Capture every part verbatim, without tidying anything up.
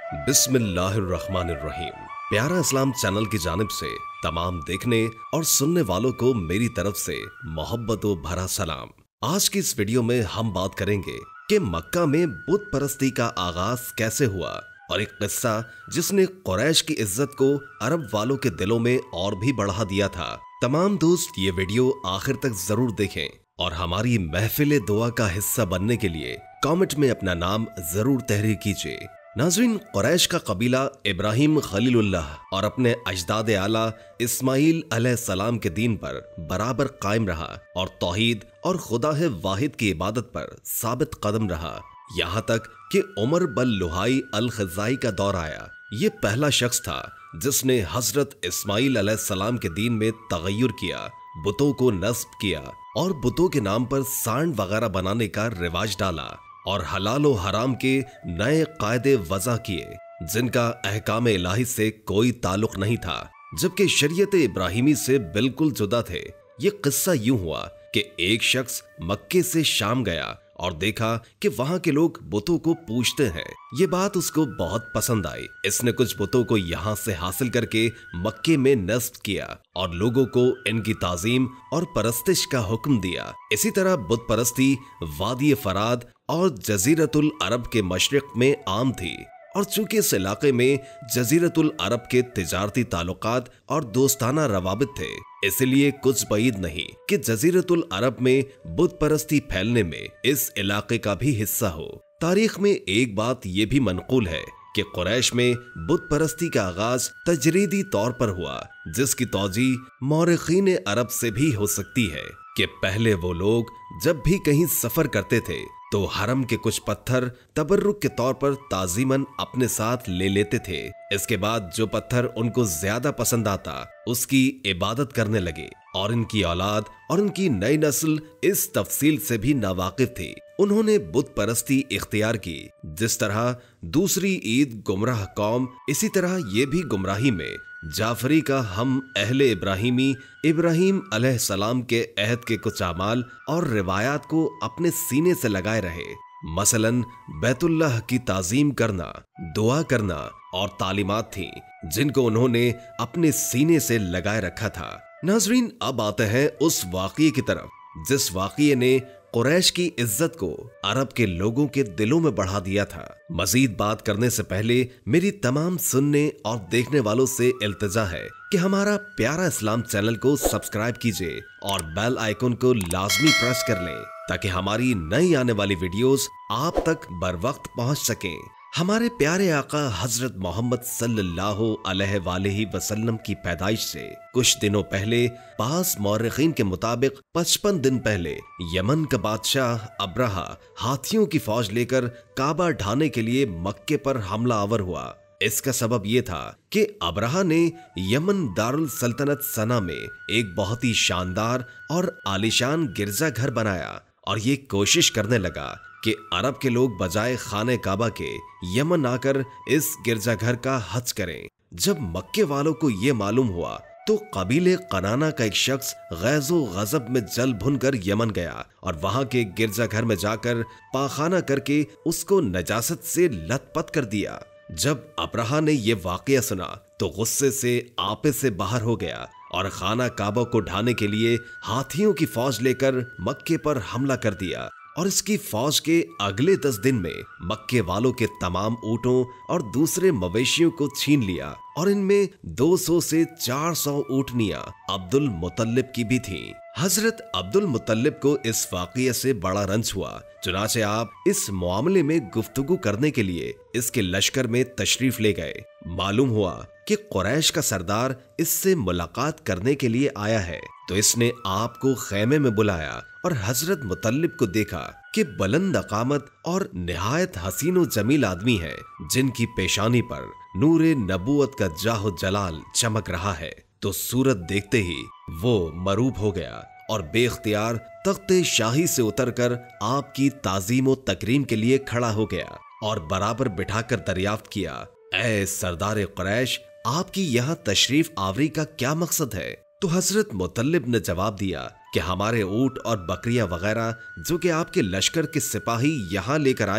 बिस्मिल्लाहिर्रहमानिर्रहीम। प्यारा इस्लाम चैनल की जानिब से तमाम देखने और सुनने वालों को मेरी तरफ से मोहब्बत व भरा सलाम। आज की इस वीडियो में हम बात करेंगे कि मक्का में बुत परस्ती का आगाज कैसे हुआ और एक किस्सा जिसने कुरैश की इज्जत को अरब वालों के दिलों में और भी बढ़ा दिया था। तमाम दोस्त ये वीडियो आखिर तक जरूर देखें और हमारी महफिल दुआ का हिस्सा बनने के लिए कमेंट में अपना नाम जरूर तहरीर कीजिए। नाज़रीन, कुरैश का कबीला इब्राहिम खलीलुल्लाह और अपने अजदाद आला इस्माइल अलैहिस्सलाम के दीन पर बराबर कायम रहा और तौहीद और खुदा है वाहिद की इबादत पर साबित कदम रहा, यहाँ तक कि उमर बल लुहाई अल खज़ाई का दौर आया। ये पहला शख्स था जिसने हजरत इस्माइल अलैहिस्सलाम के दीन में तगय्युर किया, बुतों को नस्ब किया और बुतों के नाम पर सांड वगैरह बनाने का रिवाज डाला और हलाल व हराम के नए कायदे वज़ा किए जिनका अहकाम इलाही से कोई ताल्लुक नहीं था, जबकि शरीयत इब्राहिमी से बिल्कुल जुदा थे। ये किस्सा यूं हुआ कि एक शख्स मक्के से शाम गया और देखा कि वहां के लोग बुतों को पूजते हैं। ये बात उसको बहुत पसंद आई। इसने कुछ बुतों को यहाँ से हासिल करके मक्के में नस्ब किया और लोगों को इनकी ताजीम और परस्तिश का हुक्म दिया। इसी तरह बुत परस्ती वादी फराद और जजीरतुल अरब के मशरिक में आम थी और चूंकि इस इलाके में जजीरतुल अरब के तिजारती ताल्लुकात और दोस्ताना रवाबित थे, इसलिए कुछ बईद नहीं कि जजीरतुल अरब में बुत परस्ती फैलने में इस इलाके का भी हिस्सा हो। तारीख में एक बात ये भी मनकूल है कि कुरैश में बुत परस्ती का आगाज तजरीदी तौर पर हुआ, जिसकी तौजी मौरिखीन अरब से भी हो सकती है कि पहले वो लोग जब भी कहीं सफर करते थे तो हरम के कुछ पत्थर तबर्रुक के तौर पर ताजीमन अपने साथ ले लेते थे। इसके बाद जो पत्थर उनको ज्यादा पसंद आता उसकी इबादत करने लगे और इनकी औलाद और उनकी नई नस्ल इस तफसील से भी नावाकिफ थी। उन्होंने बुत परस्ती इख्तियार की। जिस तरह दूसरी ईद गुमराह कौम, इसी तरह ये भी गुमराही में जाफरी का हम अहले इब्राहिमी इब्राहिम अलैहिस्सलाम के अहद के कुछ अमाल और रिवायात को अपने सीने से लगाए रहे। मसलन बैतुल्लाह की ताजीम करना, दुआ करना और तालीमात थी जिनको उन्होंने अपने सीने से लगाए रखा था। नाजरीन, अब आते हैं उस वाक़ये की तरफ जिस वाक़ये ने कुरैश की इज्जत को अरब के लोगों के दिलों में बढ़ा दिया था। मजीद बात करने से पहले मेरी तमाम सुनने और देखने वालों से इल्तिजा है कि हमारा प्यारा इस्लाम चैनल को सब्सक्राइब कीजिए और बेल आइकन को लाजमी प्रेस कर लें ताकि हमारी नई आने वाली वीडियोस आप तक बर वक्त पहुंच सकें। हमारे प्यारे आका हजरत मोहम्मद सल्लल्लाहु अलैहि वसल्लम की पैदाइश से कुछ दिनों पहले पास मौरिखीन के मुताबिक पचपन दिन पहले यमन का बादशाह अब्रहा हाथियों की फौज लेकर काबा ढाने के लिए मक्के पर हमला आवर हुआ। इसका सबब यह था कि अब्रहा ने यमन दारुल सल्तनत सना में एक बहुत ही शानदार और आलीशान गिरजा घर बनाया और ये कोशिश करने लगा कि अरब के लोग बजाय खाने काबा के यमन आकर इस गिरजाघर का हज करें। जब मक्के वालों को ये मालूम हुआ तो कबीले कनाना का एक शख्स गैज़ो गजब में जल भुन कर यमन गया और वहां के गिरजाघर में जाकर पाखाना करके उसको नजासत से लथपथ कर दिया। जब अब्रहा ने ये वाकया सुना तो गुस्से से आपे से बाहर हो गया और खाना काबा को ढाने के लिए हाथियों की फौज लेकर मक्के पर हमला कर दिया और इसकी फौज के अगले दस दिन में मक्के वालों के तमाम ऊँटों और दूसरे मवेशियों को छीन लिया और इनमें दो सौ से चार सौ ऊँटनियां अब्दुल मुतल्लिब की भी थीं। हजरत अब्दुल मुतल्लिब को इस वाक़ये से बड़ा रंज हुआ, चुनाचे आप इस मामले में गुफ्तगू करने के लिए इसके लश्कर में तशरीफ ले गए। मालूम हुआ कि कुरैश का सरदार इससे मुलाकात करने के लिए आया है, तो इसने आपको खेमे में बुलाया और हजरत मुतल्लिब को देखा कि बुलंद अकामत और निहायत हसीन व जमील आदमी है जिनकी पेशानी पर नूरे नबूवत का जाहो जलाल चमक रहा है, तो सूरत देखते ही वो मरूब हो गया और बेख्तियार तख्ते शाही से उतरकर आपकी ताजीम व तकरीम के लिए खड़ा हो गया और बराबर बिठाकर दरियाफ्त किया, ऐ सरदार कुरैश, आपकी यहाँ तशरीफ आवरी का क्या मकसद है? तो हजरत मुतल्लिब ने जवाब दिया कि हमारे ऊंट और बकरियां वगैरह जो कि आपके लश्कर के सिपाही यहाँ लेकर आए हैं,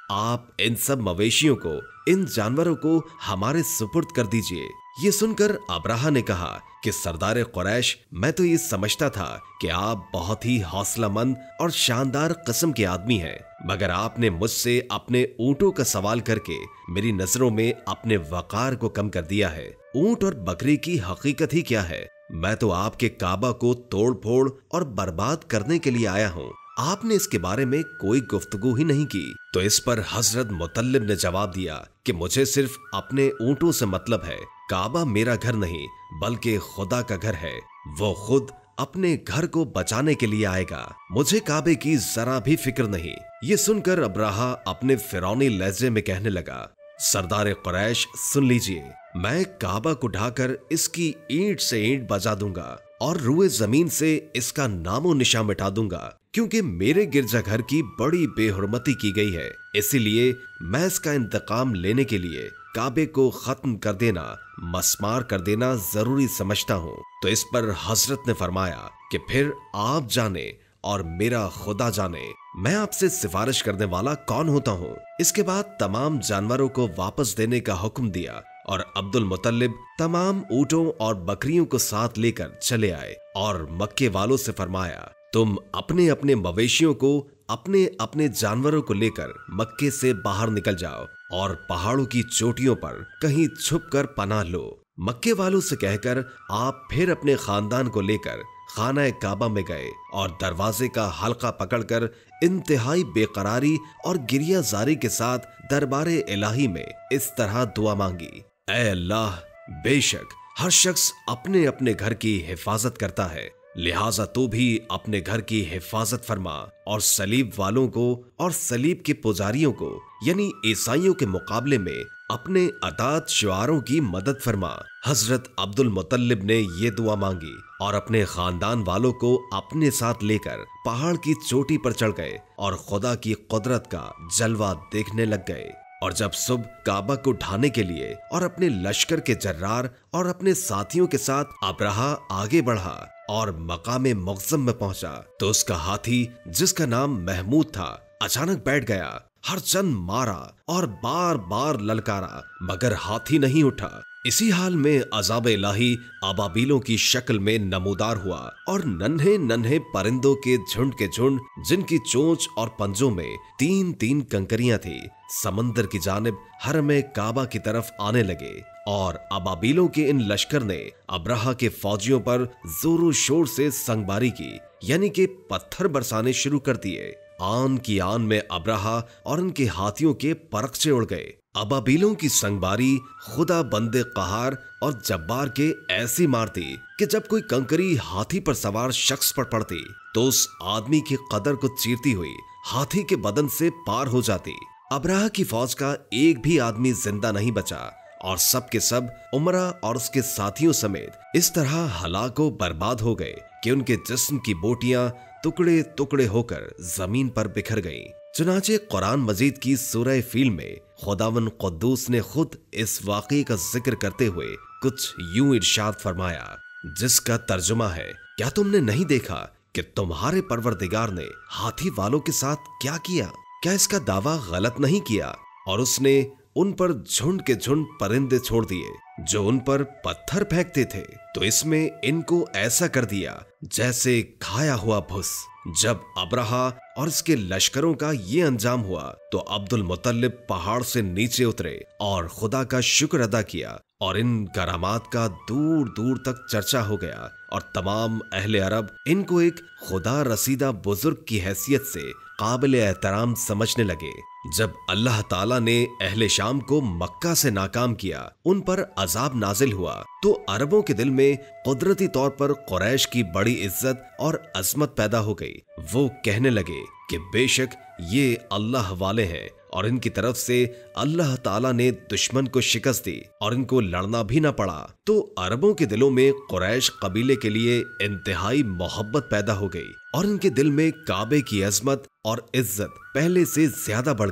आप इन सब मवेशियों को, इन जानवरों को हमारे सुपुर्द कर दीजिए। ये सुनकर अब्राहा ने कहा कि सरदार कुरैश, मैं तो ये समझता था कि आप बहुत ही हौसलामंद और शानदार किस्म के आदमी हैं, मगर आपने मुझसे अपने ऊँटों का सवाल करके मेरी नजरों में अपने वकार को कम कर दिया है। ऊँट और बकरी की हकीकत ही क्या है? मैं तो आपके काबा को तोड़ फोड़ और बर्बाद करने के लिए आया हूँ। आपने इसके बारे में कोई गुफ्तगू ही नहीं की। तो इस पर हजरत मुतल्लिब ने जवाब दिया कि मुझे सिर्फ अपने ऊँटों से मतलब है। काबा मेरा घर नहीं बल्कि खुदा का घर है। वो खुद अपने घर को बचाने के लिए आएगा। मुझे काबे की जरा भी फिक्र नहीं। ये सुनकर अब्राहा अपने फिरौनी लहजे में कहने लगा, सरदार कुरैश सुन लीजिए, मैं काबा को ढाकर इसकी ईंट से ईंट बजा दूंगा और रुए जमीन से इसका नामो निशा मिटा दूंगा, क्योंकि मेरे गिरजाघर की बड़ी बेहुरमती की गई है। इसीलिए मैं इसका इंतकाम लेने के लिए काबे को खत्म कर देना, मस्मार कर देना जरूरी समझता हूँ। तो इस पर हजरत ने फरमाया कि फिर आप जाने और मेरा खुदा जाने, मैं आपसे सिफारिश करने वाला कौन होता हूँ। इसके बाद तमाम जानवरों को वापस देने का हुक्म दिया और अब्दुल मुतल्लिब तमाम ऊँटों और बकरियों को साथ लेकर चले आए और मक्के वालों से फरमाया, तुम अपने अपने मवेशियों को, अपने अपने जानवरों को लेकर मक्के से बाहर निकल जाओ और पहाड़ों की चोटियों पर कहीं छुप कर पनाह लो। मक्के वालों से कहकर आप फिर अपने खानदान को लेकर खाना काबा में गए और दरवाजे का हल्का पकड़कर इंतहाई बेकरारी और गिरियाजारी के साथ दरबारे इलाही में इस तरह दुआ मांगी, ऐ अल्लाह, बेशक हर शख्स अपने अपने घर की हिफाजत करता है, लिहाजा तू भी अपने घर की हिफाजत फरमा और सलीब वालों को और सलीब के पुजारियों को यानी ईसाइयों के मुकाबले में अपने अतात शुआरों की मदद फरमा। हजरत अब्दुल मुतल्लिब ने ये दुआ मांगी और अपने खानदान वालों को अपने साथ लेकर पहाड़ की चोटी पर चढ़ गए और खुदा की कुदरत का जलवा देखने लग गए। और जब सुबह काबा को ढाने के लिए और अपने लश्कर के जर्रार और अपने साथियों के साथ अब्राहा आगे बढ़ा और मकामे मुअज़्ज़म में पहुंचा, तो उसका हाथी जिसका नाम महमूद था अचानक बैठ गया। हर चंद मारा और बार बार ललकारा, मगर हाथी नहीं उठा। इसी हाल में अज़ाब इलाही अबाबीलों की शक्ल में नमूदार हुआ और नन्हे नन्हे परिंदों के झुंड के झुंड, जिनकी चोंच और पंजों में तीन तीन कंकरियां थी, समंदर की जानिब हरमे काबा की तरफ आने लगे। और अबाबीलों के इन लश्कर ने अब्राहा के फौजियों पर जोरों शोर से संगबारी की, यानी कि पत्थर बरसाने शुरू कर दिए। आन की आन में अब्राहा और उनके हाथियों के परखचे उड़ गए। अबाबीलों की संगबारी खुदा बंदे कहार और जब्बार के ऐसी मारती कि जब कोई कंकरी हाथी पर सवार शख्स पर पड़ती तो उस आदमी की कदर को चीरती हुई हाथी के बदन से पार हो जाती। अब्राहा की फौज का एक भी आदमी जिंदा नहीं बचा और सब के सब उमरा और उसके साथियों समेत इस तरह हलाको बर्बाद हो गए कि उनके जिस्म की बोटियां टुकड़े टुकड़े होकर जमीन पर बिखर गईं। चुनाचे कुरान मजीद की सूरह फील में खुदावन कुद्दूस ने खुद इस वाक़े का जिक्र करते हुए कुछ यूं इरशाद फरमाया, जिसका तर्जुमा है, क्या तुमने नहीं देखा कि तुम्हारे परवरदिगार ने हाथी वालों के साथ क्या किया? क्या इसका दावा गलत नहीं किया? और उसने उन पर झुंड के झुंड परिंदे छोड़ दिए जो उन पर पत्थर फेंकते थे, तो इसमें इनको ऐसा कर दिया जैसे खाया हुआ भुस। जब अब्राहा और इसके लश्करों का ये अंजाम हुआ तो अब्दुल मुतल्लिब पहाड़ से नीचे उतरे और खुदा का शुक्र अदा किया और इन करामात का दूर दूर तक चर्चा हो गया और तमाम अहले अरब इनको एक खुदा रसीदा बुजुर्ग की हैसियत से काबिल एहतराम समझने लगे। जब अल्लाह ताला ने अहले शाम को मक्का से नाकाम किया, उन पर अजाब नाजिल हुआ, तो अरबों के दिल में कुदरती तौर पर कुरैश की बड़ी इज्जत और अजमत पैदा हो गई। वो कहने लगे कि बेशक ये अल्लाह वाले हैं और इनकी तरफ से अल्लाह ताला ने दुश्मन को शिकस्त दी और इनको लड़ना भी ना पड़ा। तो अरबों के दिलों में कुरैश कबीले के लिए इंतहाई मोहब्बत पैदा हो गई और इनके दिल में काबे की अजमत और इज्जत पहले से ज्यादा बढ़ गई।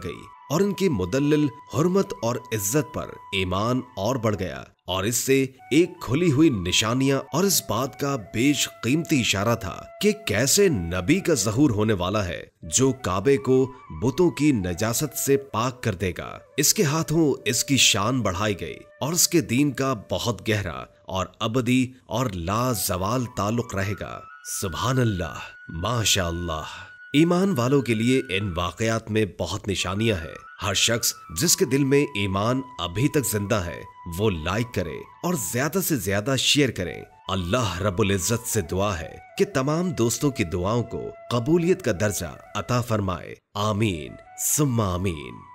और इनकी मुदल्लिल हुर्मत और इज्जत पर ईमान और बढ़ गया और इससे एक खुली हुई निशानियां और इस बात का बेश कीमती इशारा था कि कैसे नबी का ज़हूर होने वाला है जो काबे को बुतों की नजासत से पाक कर देगा। इसके हाथों इसकी शान बढ़ाई गई और उसके दीन का बहुत गहरा और अबदी और लाजवाल ताल्लुक रहेगा। सुभान अल्लाह, माशा अल्लाह। ईमान वालों के लिए इन वाकयात में बहुत निशानियां हैं। हर शख्स जिसके दिल में ईमान अभी तक जिंदा है वो लाइक करे और ज्यादा से ज्यादा शेयर करे। अल्लाह रब्बुल इज्जत से दुआ है कि तमाम दोस्तों की दुआओं को कबूलियत का दर्जा अता फरमाए। आमीन सुम्मा आमीन।